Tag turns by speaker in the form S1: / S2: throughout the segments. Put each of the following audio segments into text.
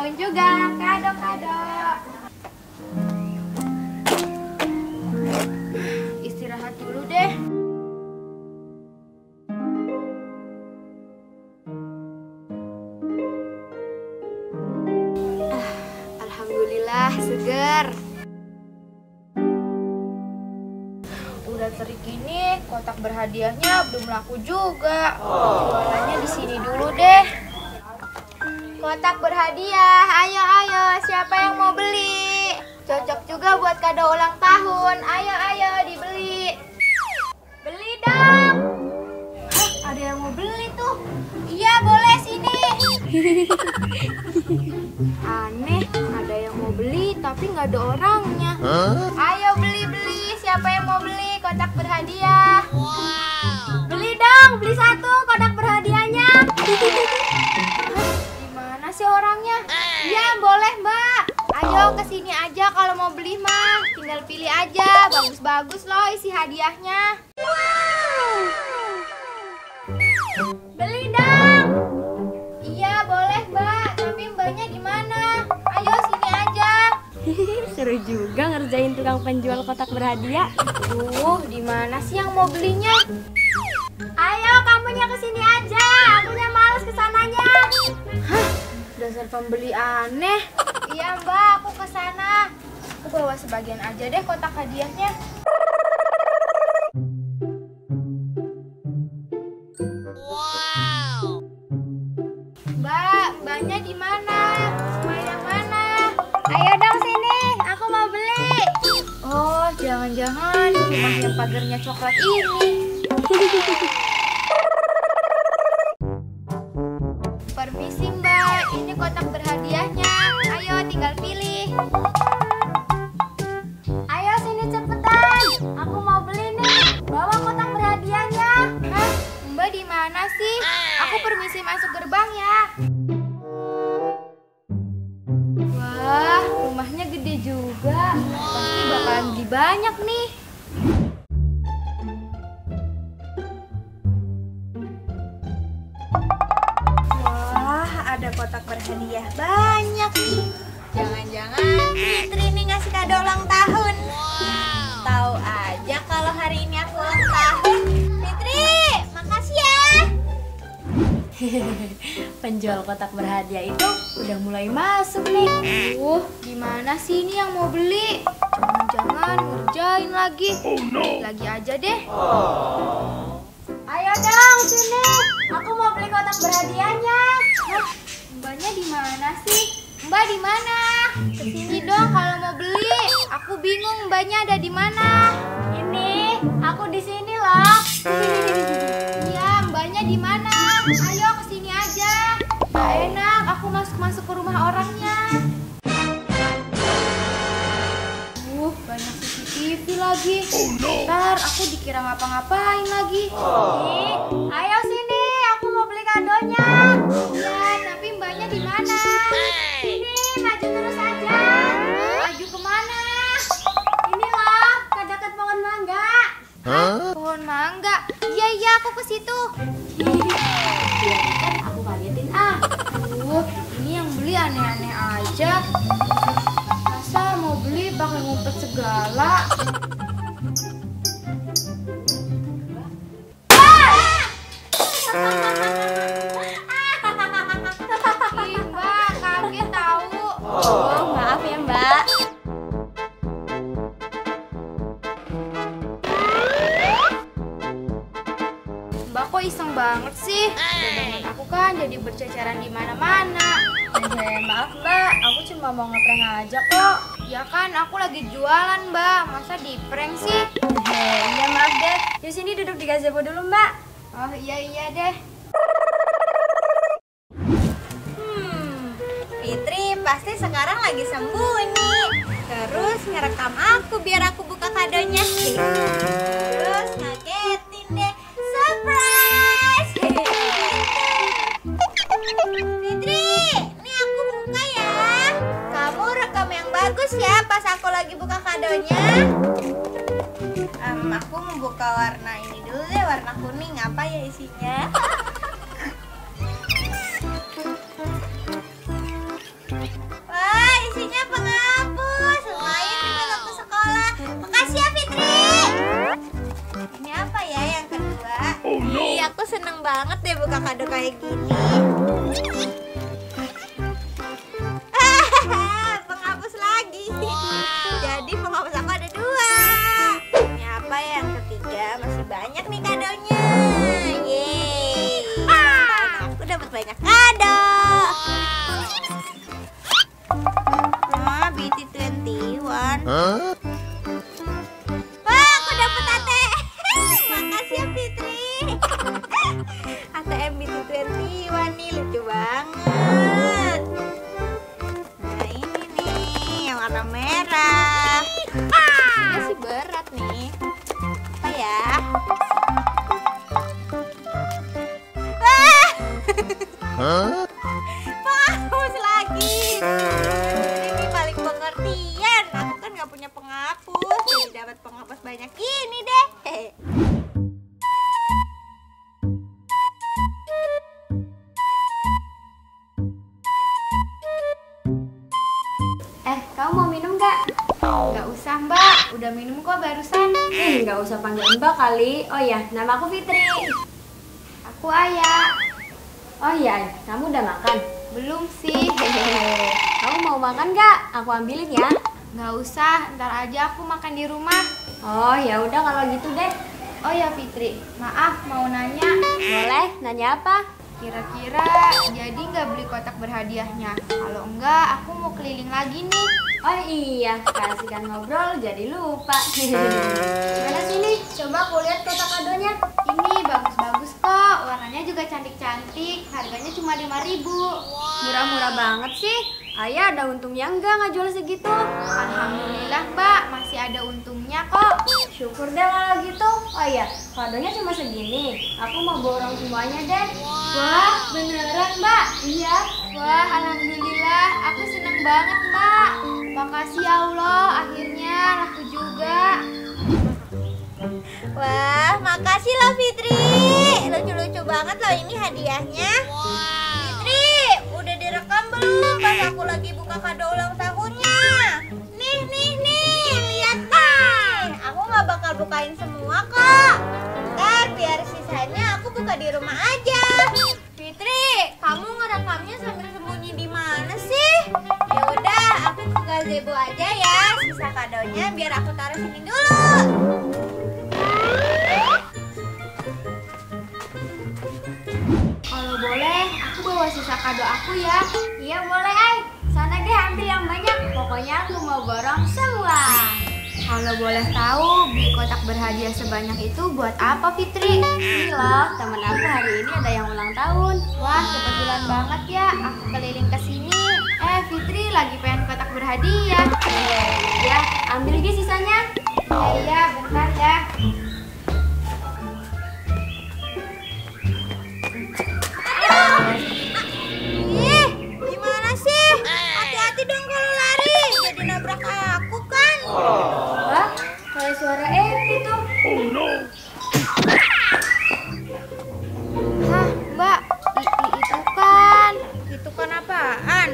S1: daun juga. Kado. Istirahat dulu deh. Alhamdulillah seger. Udah terik gini, kotak berhadiahnya belum laku juga. Jualannya di sini dulu deh. Kotak berhadiah, ayo, siapa yang mau beli? Cocok juga buat kado ulang tahun. Ayo, dibeli. Beli dong. Hah, ada yang mau beli tuh. Iya, boleh sini. Aneh, ada yang mau beli tapi nggak ada orangnya. Ayo beli. Siapa yang mau beli kotak berhadiah? Wow. Beli dong, beli satu kotak berhadiahnya. Gimana sih orangnya? Iya, boleh Mbak. Ayo kesini aja kalau mau beli mah. Tinggal pilih aja, bagus-bagus loh isi hadiahnya. Wow. Beli dong. Iya, boleh Mbak. Tapi Mbaknya di mana? Ayo sini aja.
S2: Seru juga ngerjain tukang penjual kotak berhadiah.
S1: Di mana sih yang mau belinya? Ayo, kamunya kesini aja. Akunya males kesananya. Hah, dasar pembeli aneh. Iya Mbak, aku kesana. Aku bawa sebagian aja deh kotak hadiahnya. Wow. Mbaknya di mana? Mbak yang mana?
S2: Ayo dong sini, aku mau beli.
S1: Oh, jangan-jangan rumah yang pagarnya coklat ini. Permisi Mbak, ini kotak berhadiahnya. Ayo tinggal pilih.
S2: Ayo sini cepetan, aku mau beli nih. Bawa kotak berhadiahnya.
S1: Hah, Mbak di mana sih? Aku permisi masuk gerbang ya. Wah, rumahnya gede juga. Pasti bakalan beli banyak nih.
S2: Wah, ada kotak berhadiah banyak nih. Jangan-jangan Fitri nih ngasih kado ulang tahun. Tahu aja kalau hari ini aku ulang tahun. Fitri, makasih ya. Penjual kotak berhadiah itu udah mulai masuk nih.
S1: Gimana sih ini yang mau beli? Jangan-jangan ngerjain lagi. Lagi aja deh.
S2: Ayo dong sini, aku mau beli kotak berhadiahnya.
S1: Hah, Mbaknya di mana sih? Mbak di mana? Kesini dong kalau mau beli. Aku bingung Mbaknya ada di mana.
S2: Ini, aku di sini loh.
S1: Iya, Mbaknya di mana? Ayo kesini aja. Gak enak, aku masuk ke rumah orangnya. Banyak CCTV lagi. Ntar aku dikira ngapa-ngapain lagi.
S2: Ayo sini, aku mau beli kadonya.
S1: Iya, tapi Mbaknya di mana?
S2: Ini, maju terus aja.
S1: Maju kemana?
S2: Ini loh, ke dekat pohon mangga.
S1: Pohon mangga. Iya, aku ke situ.
S2: Kan aku kagetin
S1: Ini yang beli aneh-aneh aja. Masa mau beli pakai ngumpet segala? Ih, Mbak, kaget tahu.
S2: Oh, maaf ya Mbak.
S1: Mbak kok iseng banget sih? Dagangan aku kan jadi berceceran di mana-mana.
S2: Maaf Mbak, aku cuma mau ngeprank aja kok.
S1: Ya kan, aku lagi jualan Mbak. Masa di prank sih?
S2: Iya maaf deh. Di sini duduk di gazebo dulu Mbak.
S1: Oh iya deh.
S2: Fitri pasti sekarang lagi sembunyi. Terus ngerekam aku biar aku buka kadonya. Terus ngagetin deh. Surprise! Fitri, ini aku buka ya. Kamu rekam yang bagus ya pas aku lagi buka kadonya. Aku mau buka warna ini dulu deh, warna kuning. Apa ya isinya? banget deh buka kado kayak gini. Penghapus lagi. Jadi penghapus aku ada 2. Ini apa ya? Yang ketiga? Masih banyak nih kadonya. Yeay. Aku dapat banyak kado. Nah, BT21. Wah, aku dapat ATM. Makasih ya Fitri. ATM BT21 nih, lucu banget. Nah, ini nih yang warna merah. Masih berat nih. Apa ya? Penghapus lagi. Ini paling pengertian. Aku kan nggak punya penghapus, jadi dapat penghapus banyak ini deh.
S3: Kamu mau minum gak?
S1: Nggak usah mbak, udah minum kok barusan.
S3: Nggak usah panggil mbak kali. Oh ya, nama aku Fitri.
S1: Aku Ayah.
S3: Oh iya, kamu udah makan?
S1: Belum sih.
S3: Kamu mau makan gak? Aku ambilin ya.
S1: Nggak usah, ntar aja aku makan di rumah.
S3: Oh ya udah kalau gitu deh.
S1: Oh ya Fitri, maaf mau nanya.
S3: Boleh, nanya apa?
S1: Kira-kira jadi nggak beli kotak berhadiahnya? Kalau enggak, aku mau keliling lagi nih.
S3: Oh iya, kasihkan ngobrol jadi lupa. Mana sini? Coba aku lihat kotak kadonya.
S1: Ini bagus-bagus kok, warnanya juga cantik-cantik. Harganya cuma 5.000.
S3: Murah-murah banget sih. Ayah ada untungnya nggak jual segitu?
S1: Alhamdulillah mbak, masih ada untungnya kok.
S3: Syukur deh kalau gitu. Oh iya, kadonya cuma segini. Aku mau borong semuanya deh.
S1: Wah, beneran mbak?
S3: Iya.
S1: Wah, alhamdulillah, aku seneng banget mbak. Makasih ya Allah, akhirnya laku juga.
S2: Wah, makasih loh Fitri. Lucu-lucu banget loh ini hadiahnya. Fitri, udah direkam belum pas aku lagi buka kado ulang tahunnya? Nih, lihat nih. Aku nggak bakal bukain semua kok. Ntar biar sisanya aku buka di rumah aja. Fitri, kamu ngerekamnya sambil sembunyi di mana sih? Ya udah, aku ke gazebo aja ya. Sisa kadonya biar aku taruh sini dulu.
S1: Kalau boleh, aku bawa sisa kado aku ya.
S3: Iya boleh, Ay. Sana deh ambil yang banyak. Pokoknya aku mau borong semua.
S1: Kalau boleh tahu, beli kotak berhadiah sebanyak itu buat apa Fitri?
S3: Ini loh, temen aku hari ini ada yang ulang tahun.
S1: Wah, kebetulan banget ya, aku keliling ke sini. Fitri lagi pengen kotak berhadiah.
S3: Ya, ambil lagi sisanya.
S1: Iya, bentar ya.
S2: Ih, gimana sih? Hati-hati dong kalau lari, jadi nabrak aku kan.
S3: Wah, kayak suara Epi tuh.
S1: Hah, Mbak, itu kan.
S2: Itu kan apaan?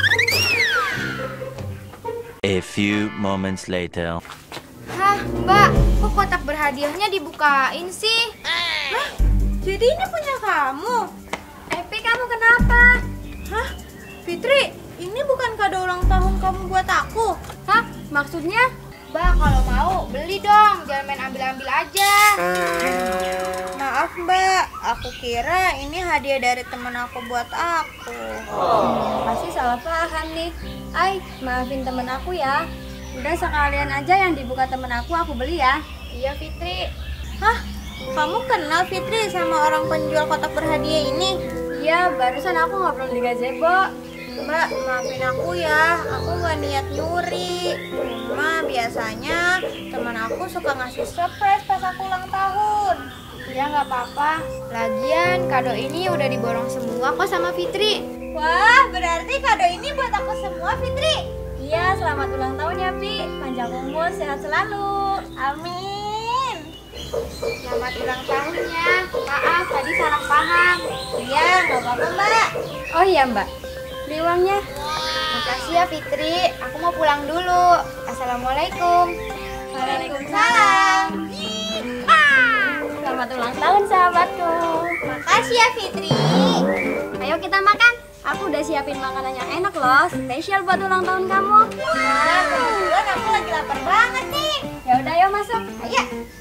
S4: A few moments later.
S1: Hah, Mbak, kok kotak berhadiahnya dibukain sih?
S2: Hah? Jadi ini punya kamu?
S3: Epi, kamu kenapa?
S2: Hah? Fitri, ini bukan kado ulang tahun kamu buat aku.
S3: Hah? Maksudnya?
S1: Mbak, kalau mau beli dong, jangan main ambil-ambil aja.
S2: Maaf mbak, aku kira ini hadiah dari temen aku buat aku.
S3: Pasti salah paham nih. Ay, maafin temen aku ya. Udah sekalian aja yang dibuka temen aku beli ya.
S1: Iya Fitri.
S2: Hah? Kamu kenal Fitri sama orang penjual kotak berhadiah ini?
S3: Iya, barusan aku ngobrol di gazebo.
S2: Mbak, maafin aku ya, aku gak niat nyuri. Cuma biasanya teman aku suka ngasih surprise pas aku ulang tahun.
S1: Ya nggak apa-apa. Lagian kado ini udah diborong semua kok sama Fitri.
S2: Wah, berarti kado ini buat aku semua Fitri.
S3: Iya, selamat ulang tahun ya, Pi. Panjang umur, sehat selalu.
S2: Amin.
S1: Selamat ulang tahunnya. Maaf tadi salah paham.
S2: Iya, gak apa-apa mbak.
S3: Oh iya, Mbak. Beli uangnya.
S1: Makasih ya Fitri. Aku mau pulang dulu. Assalamualaikum.
S2: Waalaikumsalam.
S3: Selamat ulang tahun, sahabatku.
S2: Makasih Makasih ya Fitri.
S3: Ayo kita makan. Aku udah siapin makanan yang enak loh, spesial buat ulang tahun kamu.
S2: Wah, kebetulan aku lagi lapar banget nih.
S3: Ya udah, yuk masuk.
S2: Ayo.